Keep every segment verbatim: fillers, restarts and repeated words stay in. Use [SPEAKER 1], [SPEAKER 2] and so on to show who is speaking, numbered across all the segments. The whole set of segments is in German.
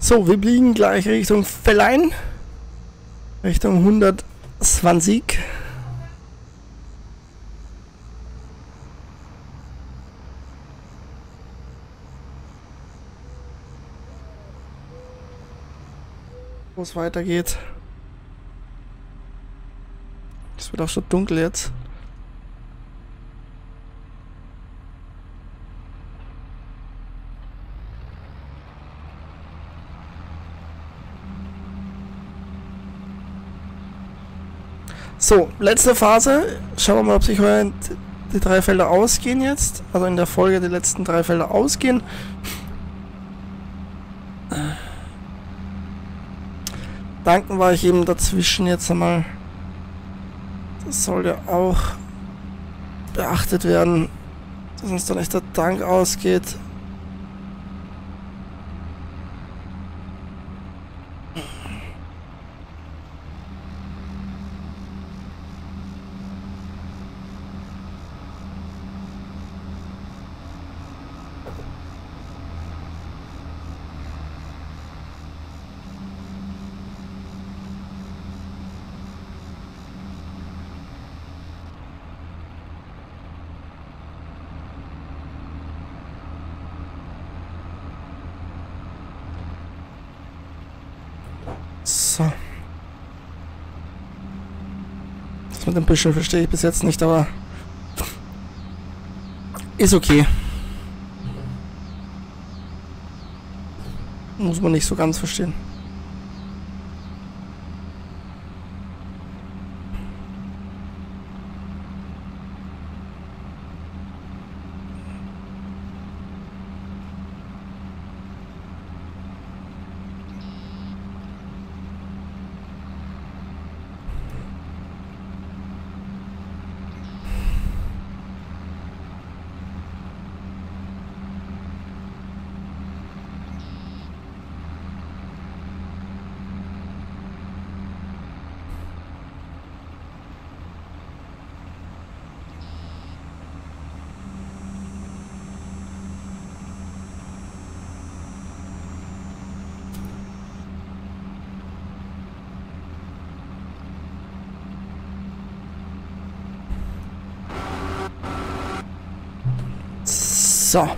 [SPEAKER 1] So, wir biegen gleich Richtung Vellein. Richtung hundertzwanzig. Wo es weitergeht. Es wird auch schon dunkel jetzt. So, letzte Phase. Schauen wir mal, ob sich heute die drei Felder ausgehen jetzt. Also in der Folge die letzten drei Felder ausgehen. Danken war ich eben dazwischen jetzt einmal. Das soll ja auch beachtet werden, dass uns da nicht der Tank ausgeht. So. Das mit dem Büschel verstehe ich bis jetzt nicht, aber ist okay. Muss man nicht so ganz verstehen. So.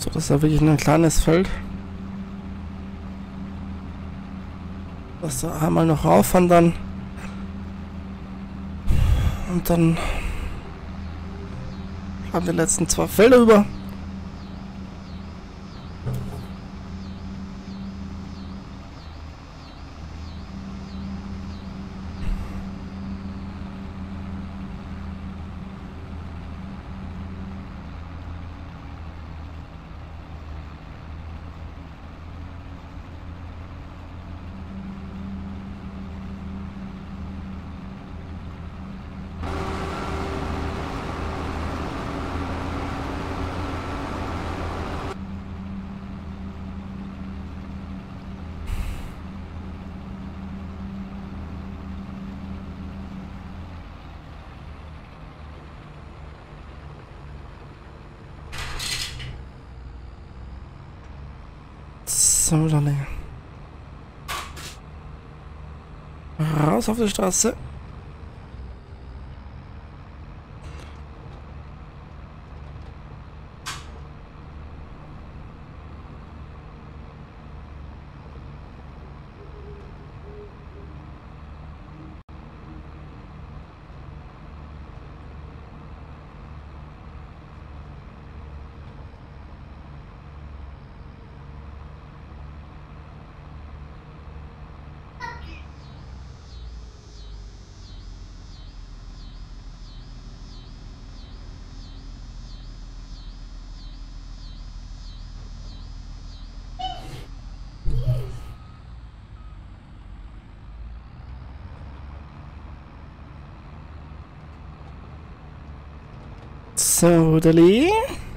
[SPEAKER 1] So, das ist ja wirklich nur ein kleines Feld. Lass da einmal noch raufwandern. Und dann haben die letzten zwei Felder über. So, dann raus auf die Straße. So, Dali.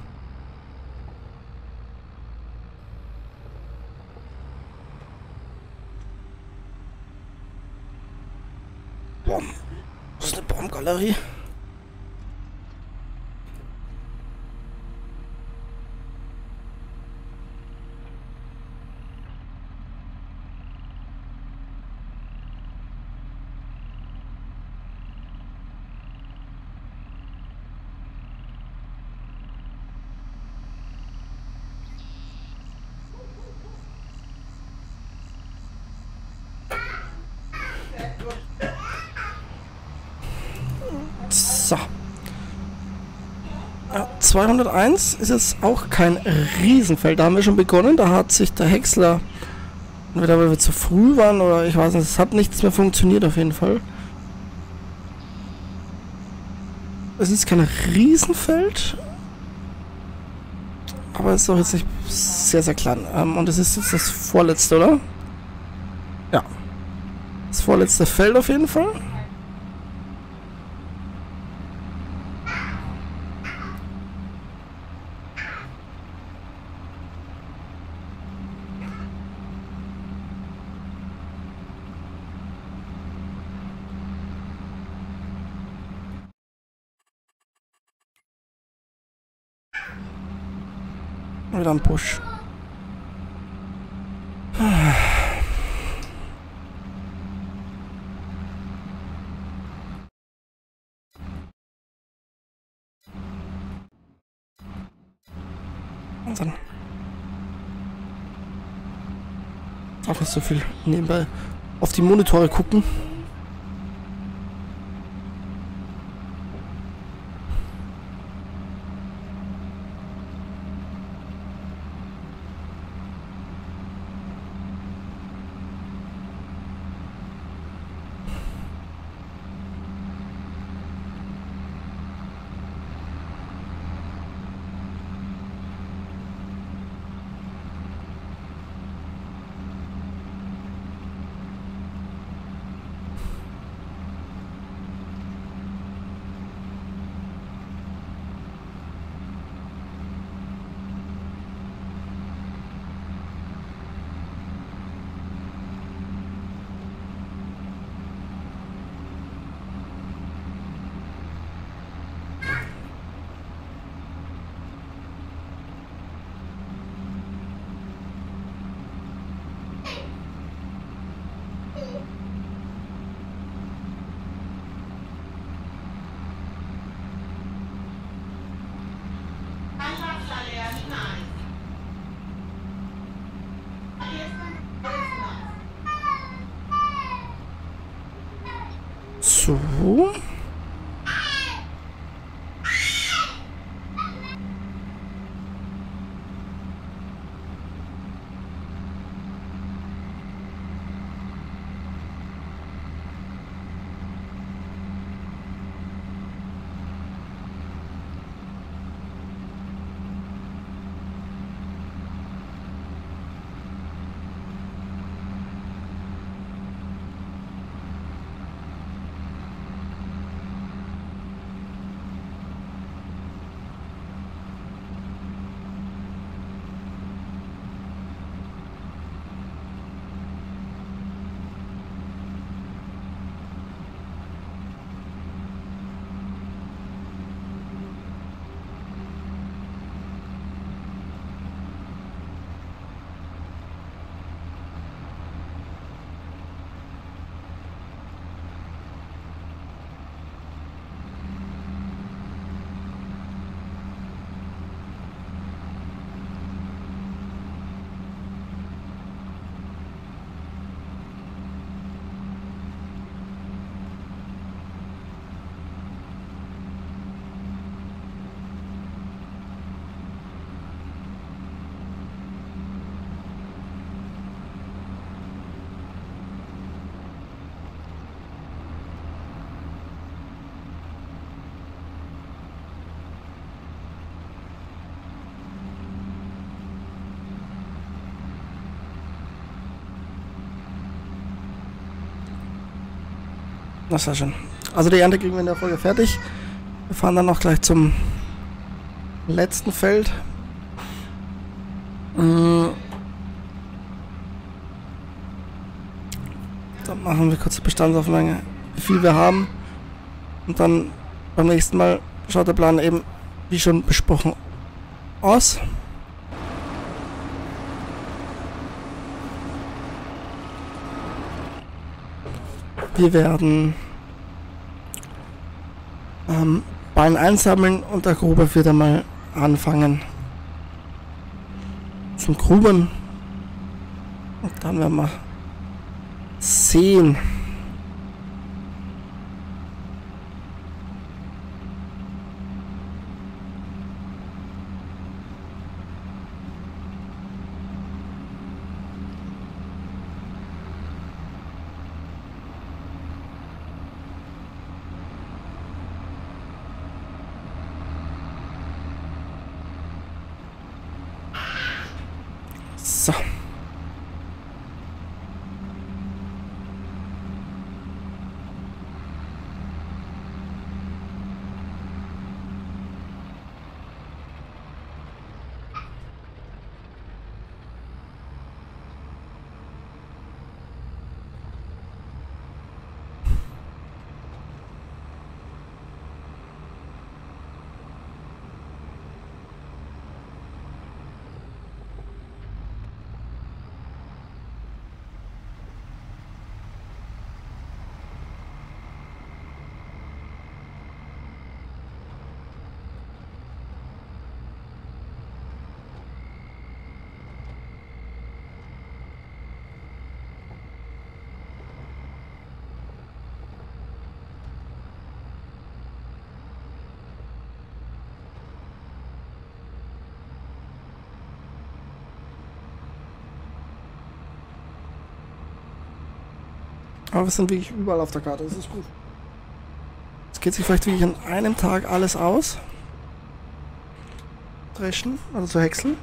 [SPEAKER 1] Baum. Das ist eine Baumgalerie. So. Ja, zweihunderteins ist jetzt auch kein Riesenfeld. Da haben wir schon begonnen. Da hat sich der Häcksler, entweder weil wir zu früh waren oder ich weiß nicht, es hat nichts mehr funktioniert auf jeden Fall. Es ist kein Riesenfeld. Aber es ist auch jetzt nicht sehr, sehr klein. Ähm, und es ist jetzt das vorletzte, oder? Ja. Das vorletzte Feld auf jeden Fall. Wieder ein Push. Und dann auch nicht so viel nebenbei auf die Monitore gucken. So. Na, sehr schön. Also die Ernte kriegen wir in der Folge fertig. Wir fahren dann noch gleich zum letzten Feld. Dann machen wir kurz die Bestandsaufnahme, wie viel wir haben. Und dann beim nächsten Mal schaut der Plan eben, wie schon besprochen, aus. Wir werden ähm, Ballen einsammeln und der Gruber wird einmal anfangen zum Gruben. Und dann werden wir sehen. So. Aber wir sind wirklich überall auf der Karte, das ist gut. Jetzt geht sich vielleicht wirklich an einem Tag alles aus. Dreschen, also zu häckseln.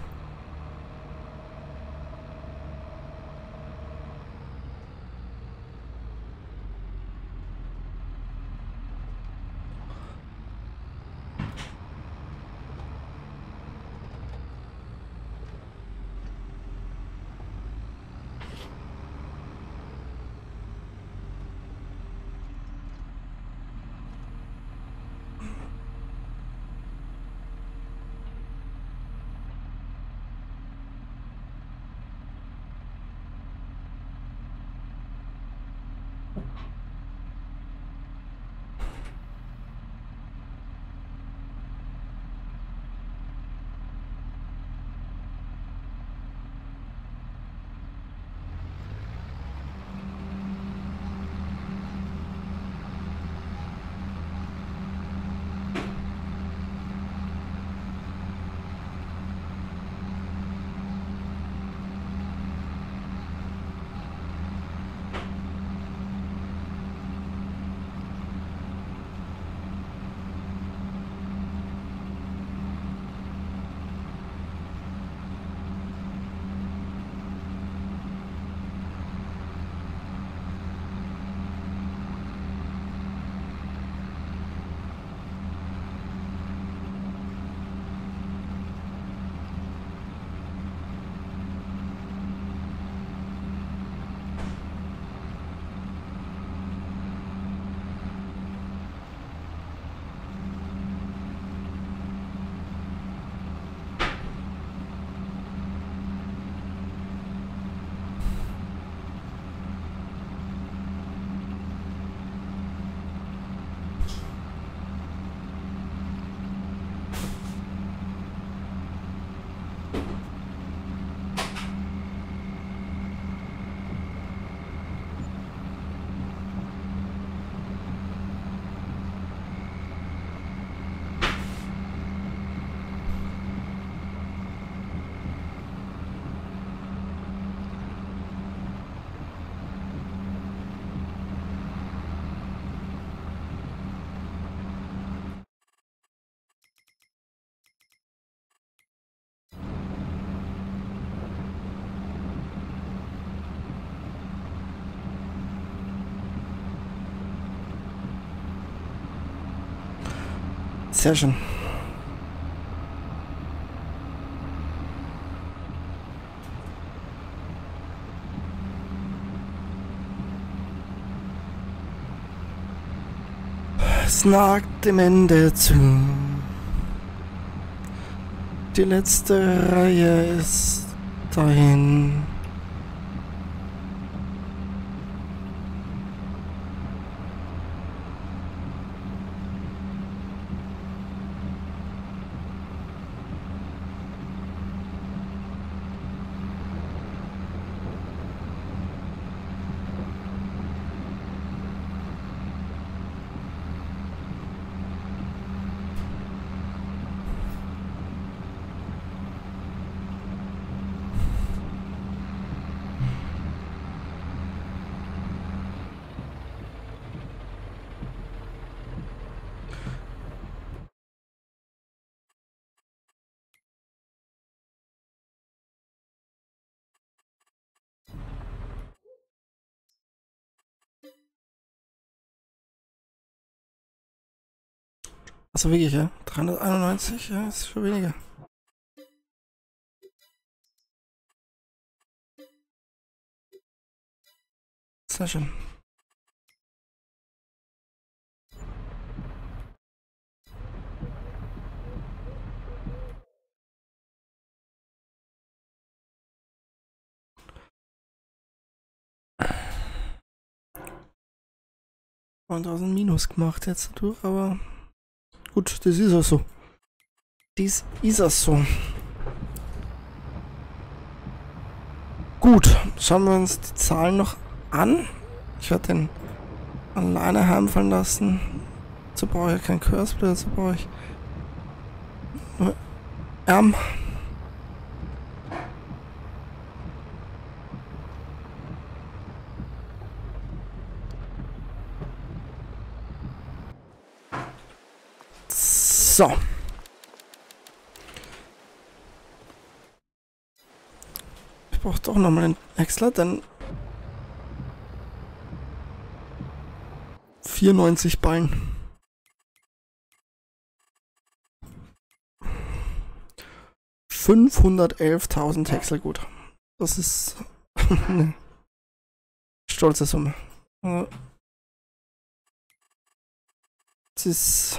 [SPEAKER 1] Sehr schön. Es nagt dem Ende zu. Die letzte Reihe ist dahin. Achso, wirklich, ja? dreihunderteinundneunzig, ja, ist schon weniger. Sehr schön. neuntausend Minus gemacht jetzt durch, aber gut, das ist auch so. Dies ist auch so. Gut, schauen wir uns die Zahlen noch an. Ich werde den alleine heimfallen lassen. Dazu brauche ich kein Curseplay, dazu brauche ich nur Arm. So. Ich brauche doch nochmal einen Häcksler, denn vierundneunzig Ballen. fünfhundertelftausend Häckselgut. Das ist eine stolze Summe. Das ist...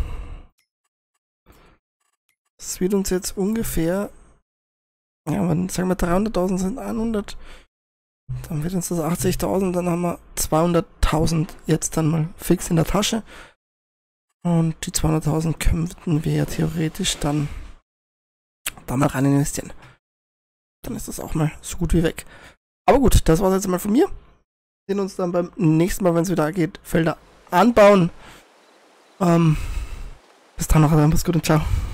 [SPEAKER 1] Das wird uns jetzt ungefähr... Ja, wenn, sagen wir dreihunderttausend sind hundert, dann wird uns das achtzigtausend, dann haben wir zweihunderttausend jetzt dann mal fix in der Tasche. Und die zweihunderttausend könnten wir ja theoretisch dann da mal rein investieren. Dann ist das auch mal so gut wie weg. Aber gut, das war es jetzt mal von mir. Wir sehen uns dann beim nächsten Mal, wenn es wieder geht, Felder anbauen. Ähm, bis dann noch, mach's gut und ciao.